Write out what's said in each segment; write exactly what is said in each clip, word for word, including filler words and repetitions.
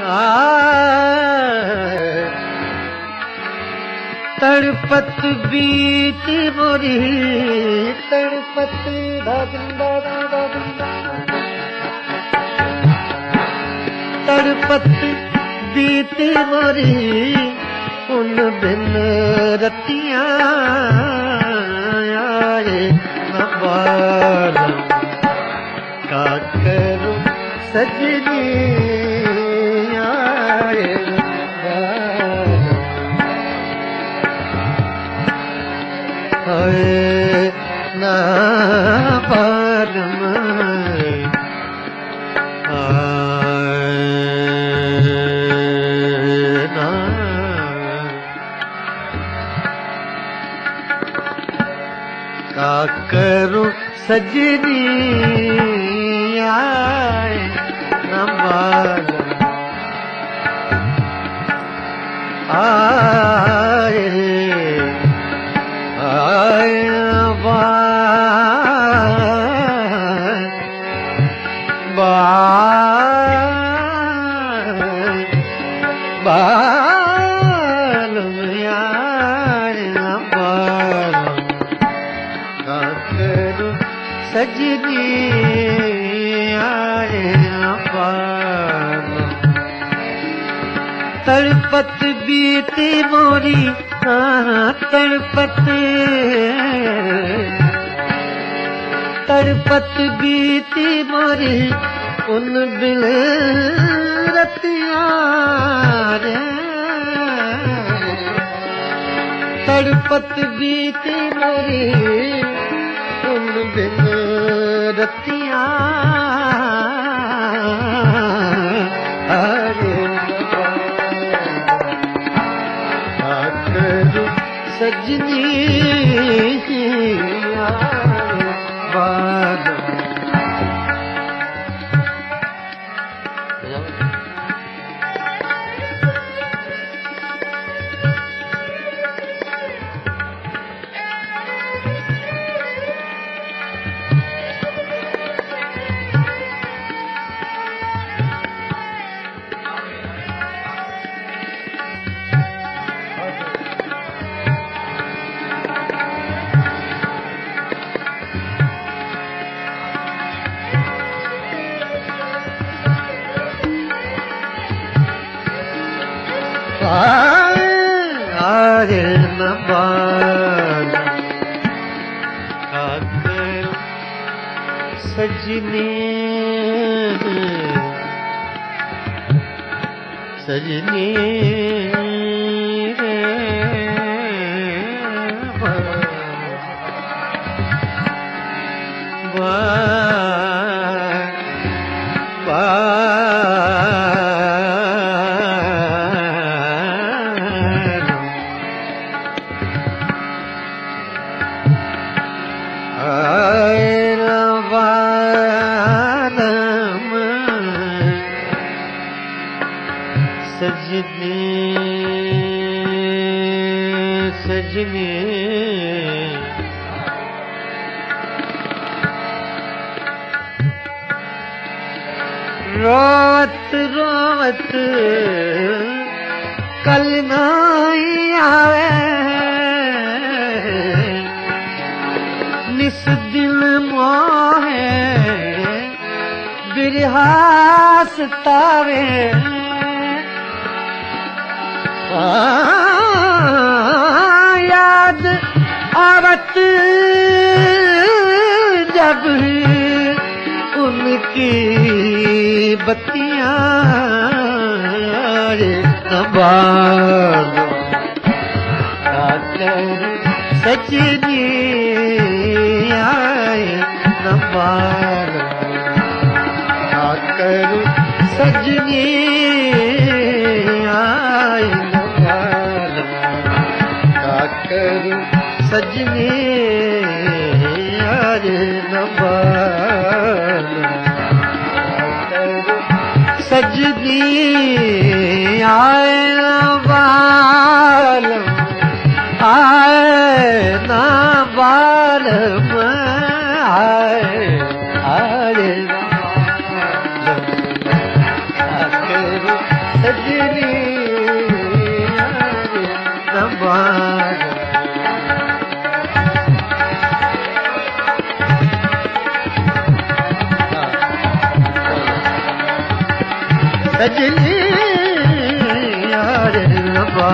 तड़पत बीत मोरी तड़पत धागंदा धागंदा तड़पत बीत मोरी उन बिन रतियां आए न बालम का करूं सजनी आए न बालम आए न बालम का करूं सजनी आए न बालम आए आए बालम आए न बालम का करूं सजनी आए न बालम तड़पत बीती मोरी तड़पत तड़पत बीती मोरी उन बिन रतियां रे तड़पत बीती मोरी उन बिन रतियां अरे करूं सजनी बालम आए न बालम का करूं सजनी सजनी रे बा बा सजनी सजनी रोवत रोवत कल नहीं आवे निस दिल मोहे बिरहा सतावे याद आवत जब उनकी बत्तियां न बालम का करूं सजनी आए न बालम का करूं सजनी आए न बालम का करूं सजनी आए न बालम का करूं सजनी आए न बालम आए न बालम आए आए न बालम सजनी यार नबा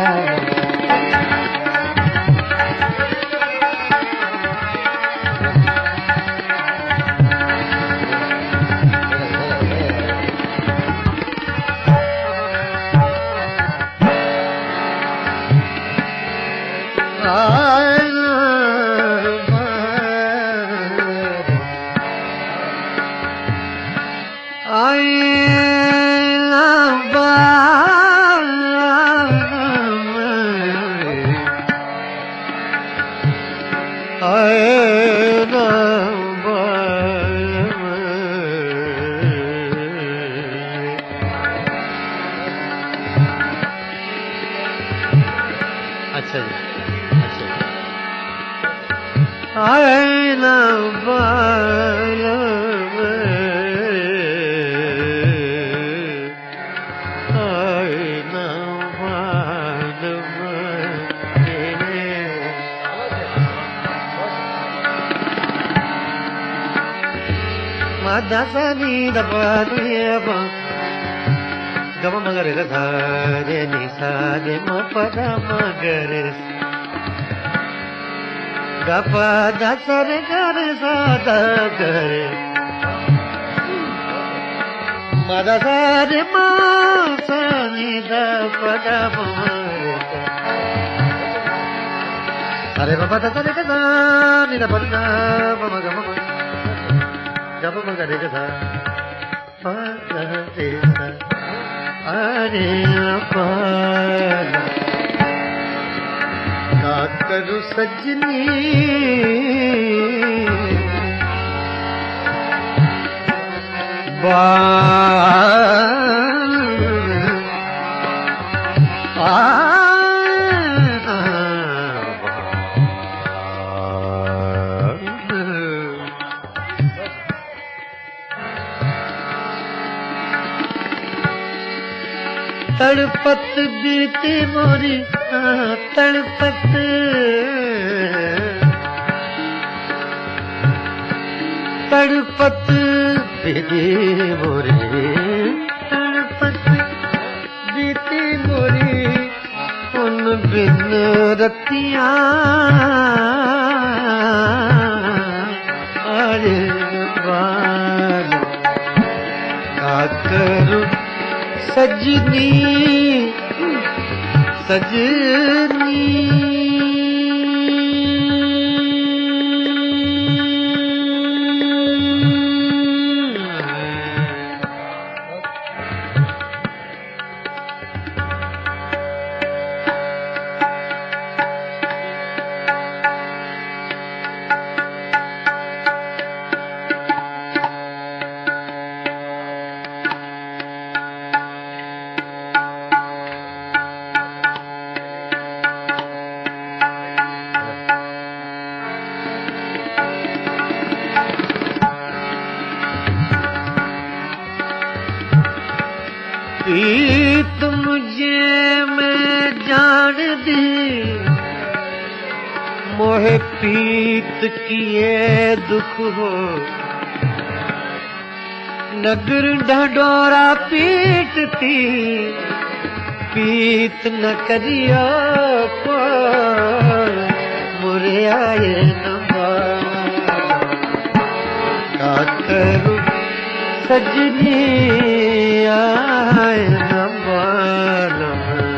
Madasani da padiyaba gama magare ga tha de ni sa de ma pada magare ga pa da sa re ga re sa da ga re ma da sa re ma sa ni da pada magare are ba pa da sa re ga ni da pada ma ma ga ma Gama magare ga tha pa da re sa are apana का करूं सजनी बा तड़पत बीती मोरी तड़पत तड़पत बीती मोरी तड़पत बीती मोरी उन बिन रतियां अरे बाल का करूं सजनी सजनी प्रीत मुझे मैं जान दी मोहे पीत किए दुख हो नगर ढंडोरा पीटती पीत न करियो को मुरे आए न का करूं सजनी आए न मालूम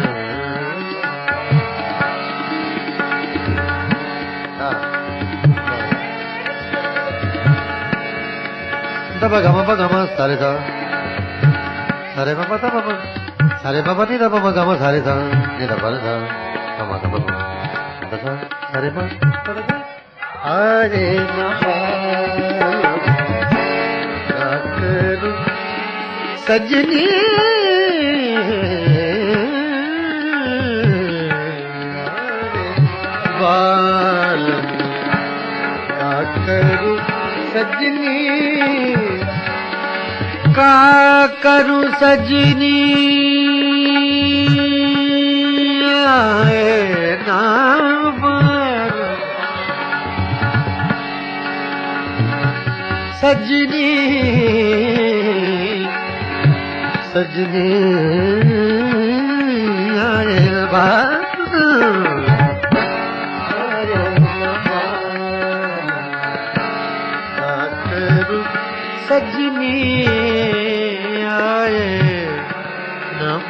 दबा गमा बा गमा सारे सा सारे बाबा ता बाबा सारे बाबा नी दबा बा गमा सारे सा नी दबा सा गमा दबा दसा सारे बा अरे न सजनी बाल का करूं सजनी का करूं सजनी आए नाम सजनी सजनी आए बात सजनी आए नव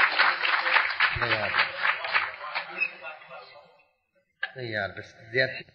यार बस